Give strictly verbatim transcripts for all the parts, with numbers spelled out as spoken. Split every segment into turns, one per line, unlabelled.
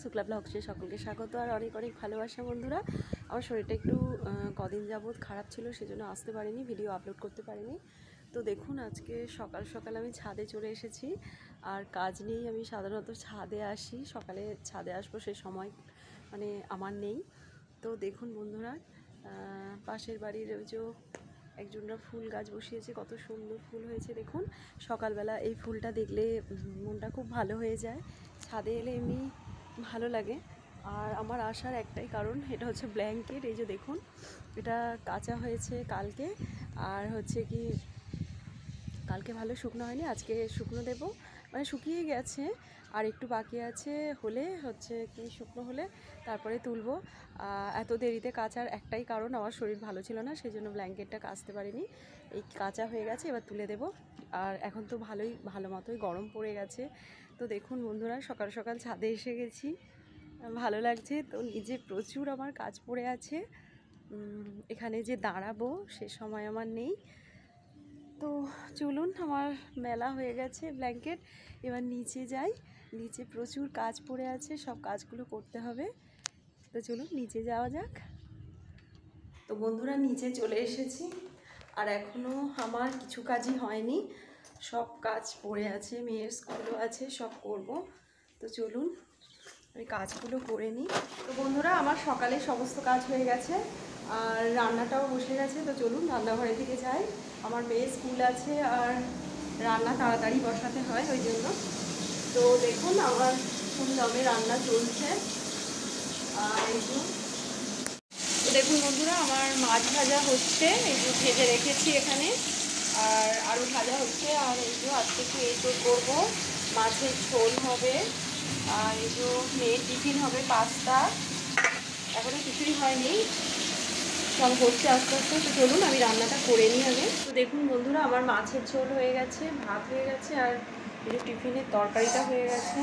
শুক্লা ব্লগসে সকলকে স্বাগত আর অনেক অনেক ভালোবাসা বন্ধুরা। আমার শরীরটা একটু কদিন যাবৎ খারাপ ছিল, সেজন্য আসতে পারিনি, ভিডিও আপলোড করতে পারিনি। তো দেখুন আজকে সকাল সকাল আমি ছাদে চলে এসেছি। আর কাজ নেই, আমি সাধারণত ছাদে আসি, সকালে ছাদে আসবো সে সময় মানে আমার নেই। তো দেখুন বন্ধুরা, পাশের বাড়ির ওই যে একজনরা ফুল গাছ বসিয়েছে, কত সুন্দর ফুল হয়েছে দেখুন। সকালবেলা এই ফুলটা দেখলে মনটা খুব ভালো হয়ে যায়, ছাদে এলে এমনি ভালো লাগে। আর আমার আসার একটাই কারণ, এটা হচ্ছে ব্ল্যাঙ্কেট। এই যে দেখুন, এটা কাঁচা হয়েছে কালকে, আর হচ্ছে কি কালকে ভালো শুকনো হয়নি, আজকে শুকনো দেব, মানে শুকিয়ে গেছে আর একটু বাকি আছে, হলে হচ্ছে কি শুকনো হলে তারপরে তুলবো। এত দেরিতে কাচার একটাই কারণ, আমার শরীর ভালো ছিল না, সেই জন্য ব্ল্যাঙ্কেটটা কাচতে পারিনি। এই কাঁচা হয়ে গেছে, এবার তুলে দেব। আর এখন তো ভালোই ভালো মতোই গরম পড়ে গেছে। তো দেখুন বন্ধুরা, সকাল সকাল ছাদে এসে গেছি, ভালো লাগছে। তো নিজে প্রচুর আমার কাজ পড়ে আছে, এখানে যে দাঁড়াবো সে সময় আমার নেই। তো চলুন, আমার মেলা হয়ে গেছে ব্ল্যাঙ্কেট, এবার নিচে যাই। নিচে প্রচুর কাজ পড়ে আছে, সব কাজগুলো করতে হবে। তো চলুন নিচে যাওয়া যাক। তো বন্ধুরা, নিচে চলে এসেছি, আর এখনও আমার কিছু কাজই হয়নি, সব কাজ পড়ে আছে, মেয়ের স্কুলও আছে, সব করব। তো চলুন আমি কাজগুলো করে নিই। তো বন্ধুরা, আমার সকালে সমস্ত কাজ হয়ে গেছে আর রান্নাটাও বসে গেছে। তো চলুন রান্নাঘরের দিকে যাই, আমার মেয়ের স্কুল আছে আর রান্না তাড়াতাড়ি বসাতে হয় ওই জন্য। তো দেখুন আমার ফুল দমে রান্না চলছে। আর এই যে দেখুন বন্ধুরা, আমার মাছ ভাজা হচ্ছে, এই যে ভেজে রেখেছি এখানে, আর আলু ভাজা হচ্ছে। আর এই যে আজকে একটু এই তো করবো, মাছের ঝোল হবে, আর এই যে মেয়ের টিফিন হবে পাস্তা। এখনো কিছুই হয়নি, সব হচ্ছে আস্তে আস্তে। তো চলুন আমি রান্নাটা করে নিই আগে। তো দেখুন বন্ধুরা, আমার মাছের ঝোল হয়ে গেছে, ভাত হয়ে গেছে, আর এই যে টিফিনের তরকারিটা হয়ে গেছে।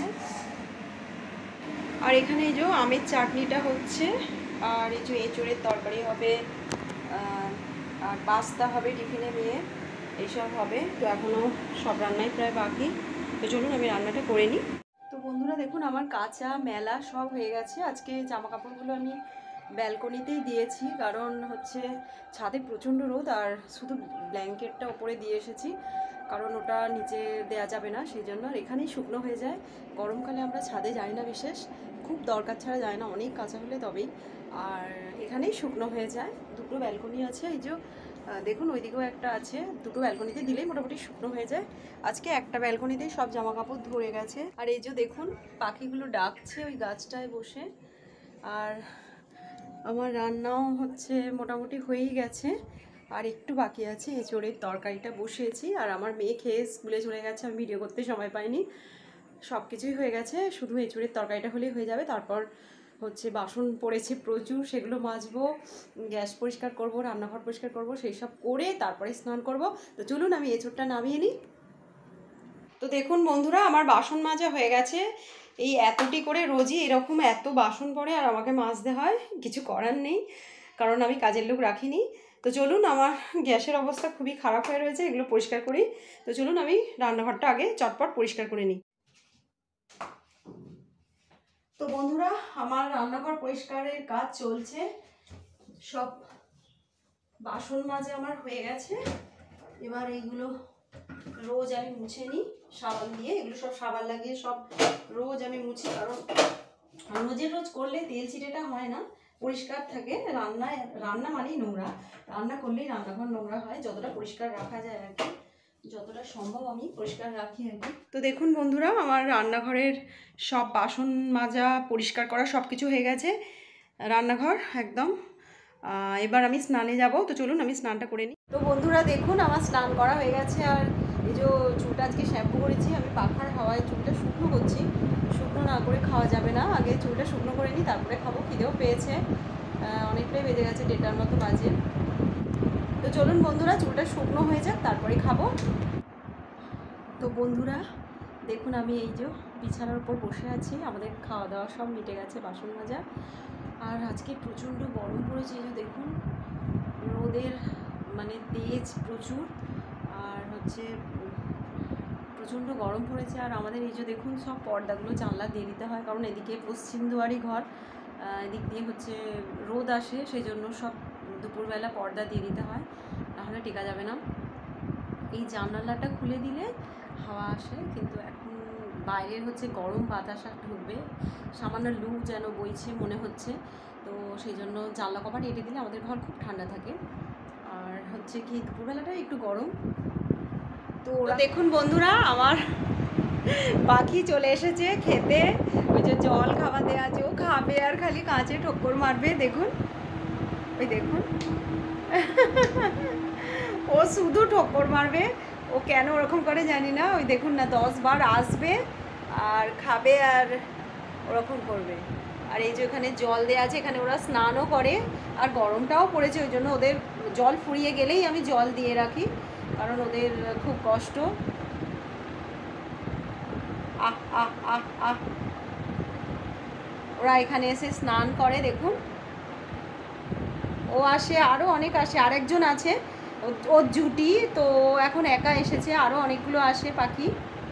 আর এখানে এই যে আমের চাটনিটা হচ্ছে, আর এই যে এঁচোড়ের তরকারি হবে, আর পাস্তা হবে টিফিনে মেয়ে, এইসব হবে। তো এখনও সব রান্নাই প্রায় বাকি। তো চলুন আমি রান্নাটা করে নিই। তো বন্ধুরা দেখুন, আমার কাঁচা মেলা সব হয়ে গেছে। আজকে জামা কাপড়গুলো আমি ব্যালকনিতেই দিয়েছি, কারণ হচ্ছে ছাদে প্রচণ্ড রোদ, আর শুধু ব্ল্যাঙ্কেটটা ওপরে দিয়ে এসেছি, কারণ ওটা নিচে দেওয়া যাবে না, সেই জন্য। আর এখানেই শুকনো হয়ে যায়। গরমকালে আমরা ছাদে যাই না, বিশেষ খুব দরকার ছাড়া যায় না, অনেক কাঁচা হলে তবেই। আর এখানেই শুকনো হয়ে যায়। দুটো ব্যালকনি আছে, এই যে দেখুন ওইদিকেও একটা আছে, দুটো ব্যালকনিতে দিলেই মোটামুটি শুকনো হয়ে যায়। আজকে একটা ব্যালকনিতেই সব জামা কাপড় ধরে গেছে। আর এই যে দেখুন পাখিগুলো ডাকছে ওই গাছটায় বসে। আর আমার রান্নাও হচ্ছে মোটামুটি হয়েই গেছে, আর একটু বাকি আছে। এঁচোড়ের তরকারিটা বসিয়েছি, আর আমার মেয়ে খেয়ে স্কুলে চলে গেছে, আমি ভিডিও করতে সময় পাইনি। সব কিছুই হয়ে গেছে, শুধু এঁচোড়ের তরকারিটা হলেই হয়ে যাবে। তারপর হচ্ছে বাসন পড়েছে প্রচুর, সেগুলো মাজবো, গ্যাস পরিষ্কার করব, রান্নাঘর পরিষ্কার করব, সেই সব করে তারপরে স্নান করব। তো চলুন আমি এঁচোড়টা নামিয়ে নিই। তো দেখুন বন্ধুরা, আমার বাসন মাজা হয়ে গেছে। এই এতটি করে রোজই এরকম এত বাসন পড়ে, আর আমাকে মাজতে হয়, কিছু করার নেই, কারণ আমি কাজের লোক রাখিনি। তো চলুন, আমার গ্যাসের অবস্থা খুবই খারাপ হয়ে রয়েছে, এগুলো পরিষ্কার করি। তো চলুন আমি রান্নাঘরটা আগে চটপট পরিষ্কার করে নিই। তো বন্ধুরা, আমার রান্নাঘর পরিষ্কারের কাজ চলছে, সব বাসন মাজা আমার হয়ে গেছে। এবার এইগুলো রোজ আমি মুছে নিই সাবান দিয়ে, এগুলো সব সাবান লাগিয়ে সব রোজ আমি মুছি, কারণ রোজের রোজ করলে তেল ছিটেটা হয় না, পরিষ্কার থাকে। রান্নায় রান্না মানেই নোংরা, রান্না করলেই রান্নাঘর নোংরা হয়। যতটা পরিষ্কার রাখা যায় আর কি, যতটা সম্ভব আমি পরিষ্কার রাখি আর কি। তো দেখুন বন্ধুরা, আমার রান্নাঘরের সব বাসন মাজা পরিষ্কার করা সব কিছু হয়ে গেছে, রান্নাঘর একদম। এবার আমি স্নানে যাব। তো চলুন আমি স্নানটা করে নিই। তো বন্ধুরা দেখুন, আমার স্নান করা হয়ে গেছে, আর এই যে চুলটা আজকে শ্যাম্পু করেছি, আমি পাখার হাওয়ায় চুলটা শুকনো করছি, শুকনো না করে খাওয়া যাবে না, আগে চুলটা শুকনো করে নিই তারপরে খাবো। খিদেও পেয়েছে, অনেকটাই বেজে গেছে, দেড়টার মতো বাজে। তো চলুন বন্ধুরা, চুলটা শুকনো হয়ে যাক তারপরে খাবো। তো বন্ধুরা দেখুন, আমি এই যে বিছানার উপর বসে আছি, আমাদের খাওয়া দাওয়া সব মিটে গেছে, বাসন মাজা। আর আজকে প্রচণ্ড গরম পড়েছে, এই যে দেখুন রোদের মানে তেজ প্রচুর, আর হচ্ছে প্রচণ্ড গরম পড়েছে। আর আমাদের এই যে দেখুন সব পর্দাগুলো জানলা দিয়ে দিতে হয়, কারণ এদিকে পশ্চিম দুয়ারি ঘর, এদিক দিয়ে হচ্ছে রোদ আসে, সেই জন্য সব দুপুরবেলা পর্দা দিয়ে দিতে হয়, নাহলে টেকা যাবে না। এই জানালাটা খুলে দিলে হাওয়া আসে, কিন্তু এখন বাইরের হচ্ছে গরম বাতাস ঢুকবে, সামান্য লু যেন বইছে মনে হচ্ছে, তো সেই জন্য জানলা কভার এঁটে দিলে আমাদের ঘর খুব ঠান্ডা থাকে। আর হচ্ছে কি দুপুরবেলাটা একটু গরম। তো দেখুন বন্ধুরা, আমার পাখি চলে এসেছে খেতে, ওই যে জল খাওয়া দেওয়া আছে, ও খাবে আর খালি কাঁচে ঠক্কর মারবে। দেখুন, ওই দেখুন ও শুধু ঠক্কর মারবে, ও কেন ওরকম করে জানি না। ওই দেখুন না, দশ বার আসবে আর খাবে আর ওরকম করবে। আর এই যে ওখানে জল দেওয়া আছে, এখানে ওরা স্নানও করে, আর গরমটাও পড়েছে, ওই জন্য ওদের জল ফুরিয়ে গেলেই আমি জল দিয়ে রাখি, কারণ ওদের খুব কষ্ট। আহ আহ আহ আহ ওরা এখানে এসে স্নান করে। দেখুন, ও আসে, আরও অনেক আসে, আরেকজন আছে ওর জুটি, তো এখন একা এসেছে, আরও অনেকগুলো আসে পাখি,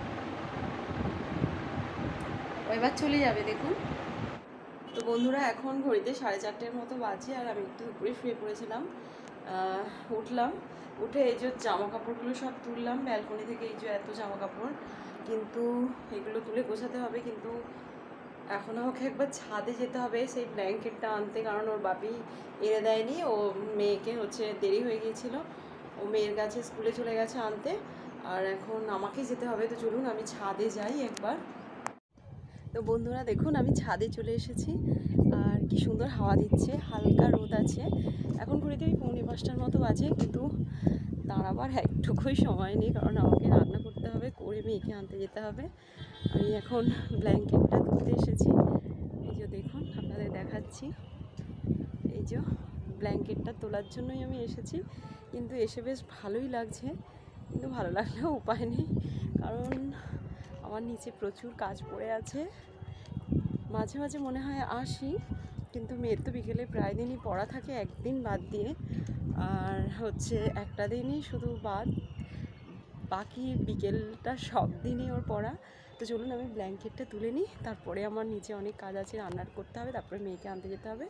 এবার চলে যাবে। দেখুন তো বন্ধুরা, এখন ঘড়িতে সাড়ে চারটের মতো বাজে, আর আমি একটু উপরে শুয়ে পড়েছিলাম, উঠলাম, উঠে এই যে জামা কাপড়গুলো সব তুললাম ব্যালকনি থেকে, এই যে এত জামা কাপড়, কিন্তু এগুলো তুলে গোছাতে হবে। কিন্তু এখন আমাকে একবার ছাদে যেতে হবে সেই ব্ল্যাঙ্কেটটা আনতে, কারণ ওর বাপি এনে দেয়নি, ও মেয়েকে হচ্ছে দেরি হয়ে গিয়েছিল, ও মেয়ের কাছে স্কুলে চলে গেছে আনতে, আর এখন আমাকেই যেতে হবে। তো চলুন আমি ছাদে যাই একবার। তো বন্ধুরা দেখুন, আমি ছাদে চলে এসেছি, আর কি সুন্দর হাওয়া দিচ্ছে, হালকা রোদ আছে। এখন ঘড়িতে ওই পৌনে পাঁচটার মতো বাজে, কিন্তু দাঁড়াবার একটুকুই সময় নেই, কারণ আমাকে রান্না করতে হবে, করে মেয়েকে আনতে যেতে হবে। আমি এখন ব্ল্যাঙ্কেটটা তুলতে এসেছি, এই যে দেখুন আপনাদের দেখাচ্ছি, এই যে ব্ল্যাঙ্কেটটা তোলার জন্যই আমি এসেছি। কিন্তু এসে বেশ ভালোই লাগছে, কিন্তু ভালো লাগলেও উপায় নেই, কারণ আমার নিচে প্রচুর কাজ পড়ে আছে। মাঝে মাঝে মনে হয় আসি, কিন্তু মেয়ের তো বিকেলে প্রায় দিনই পড়া থাকে, একদিন বাদ দিয়ে, আর হচ্ছে একটা দিনই শুধু বাদ, বাকি বিকেলটা সব দিনই ওর পড়া। তো চলুন আমি ব্ল্যাঙ্কেটটা তুলে নিই, তারপরে আমার নিচে অনেক কাজ আছে, রান্নার করতে হবে, তারপরে মেয়েকে আনতে যেতে হবে।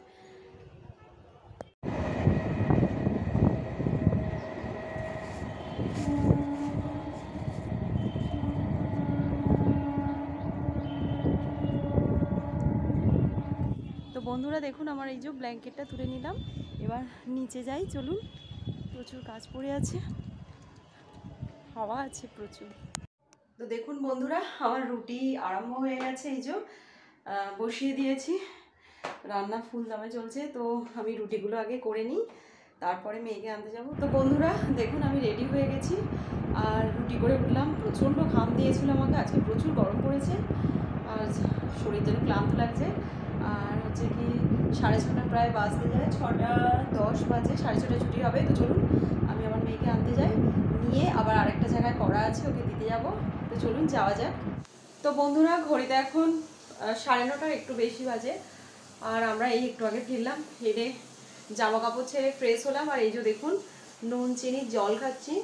তো বন্ধুরা দেখুন, আমার এই যে ব্ল্যাঙ্কেটটা তুলে নিলাম, এবার নিচে যাই, চলুন। প্রচুর কাজ পড়ে আছে, হাওয়া আছে প্রচুর। তো দেখুন বন্ধুরা, আমার রুটি আরম্ভ হয়ে গেছে, এই যে বসিয়ে দিয়েছি, রান্না ফুল দামে চলছে। তো আমি রুটিগুলো আগে করে নিই, তারপরে মেয়েকে আনতে যাব। তো বন্ধুরা দেখুন, আমি রেডি হয়ে গেছি, আর রুটি করে উঠলাম, প্রচণ্ড ঘাম দিয়েছিল আমাকে, আজকে প্রচুর গরম পড়েছে, আর শরীর যেন ক্লান্ত লাগছে। আর হচ্ছে কি সাড়ে ছটা প্রায় বাজতে যায়, ছটা দশ বাজে, সাড়ে ছটা ছুটি হবে। তো চলুন আমি আমার মেয়েকে আনতে যাই, নিয়ে আবার আরেকটা জায়গায় পড়া আছে, ওকে দিতে যাব। তো চলুন যাওয়া যাক। তো বন্ধুরা ঘড়িতে এখন সাড়ে নটার একটু বেশি বাজে, আর আমরা এই একটু আগে ফিরলাম, ফিরে জামা কাপড় ছেড়ে ফ্রেশ হলাম, আর এই যে দেখুন নুন চিনি জল খাচ্ছি,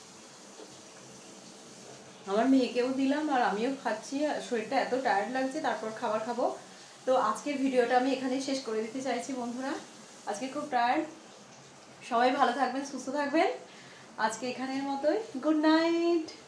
আমার মেয়েকেও দিলাম আর আমিও খাচ্ছি, শরীরটা এত টায়ার্ড লাগছে, তারপর খাবার খাবো। তো আজকের ভিডিওটা আমি এখানেই শেষ করে দিতে চাইছি বন্ধুরা, আজকে খুব টায়ার্ড। সবাই ভালো থাকবেন, সুস্থ থাকবেন, আজকে এখানের মতোই, গুড নাইট।